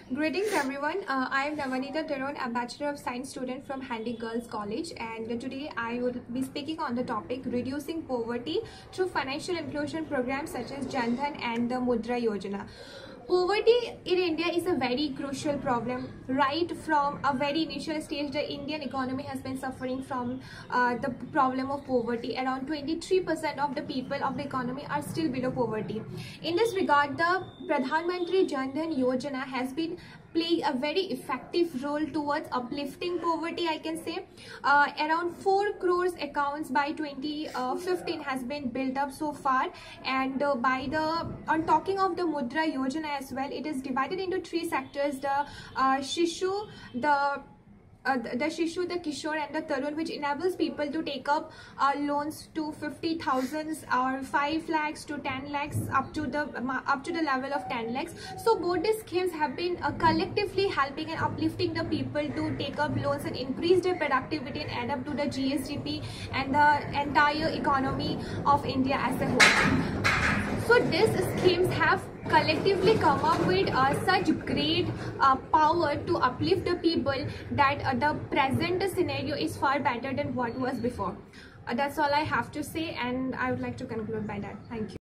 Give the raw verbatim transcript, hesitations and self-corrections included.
Greetings everyone, uh, I am Navanita Theron, a Bachelor of Science student from Handy Girls College, and today I will be speaking on the topic reducing poverty through financial inclusion programs such as Jan Dhan and the Mudra Yojana. Poverty in India is a very crucial problem. Right from a very initial stage, the Indian economy has been suffering from uh, the problem of poverty. Around twenty-three percent of the people of the economy are still below poverty. In this regard, the Pradhan Mantri Jan Dhan Yojana has been playing a very effective role towards uplifting poverty, I can say. Uh, around four crores accounts by twenty fifteen has been built up so far, and uh, by the on talking of the Mudra Yojana as well, it is divided into three sectors: the uh, Shishu, the Uh, the, the Shishu, the Kishore and the Tarun, which enables people to take up uh, loans to fifty thousand or five lakhs to ten lakhs up to the up to the level of ten lakhs. So both these schemes have been uh, collectively helping and uplifting the people to take up loans and increase their productivity and add up to the G S D P and the entire economy of India as a whole. So these schemes have collectively come up with uh, such great uh, power to uplift the people that uh, the present scenario is far better than what was before. Uh, that's all I have to say, and I would like to conclude by that. Thank you.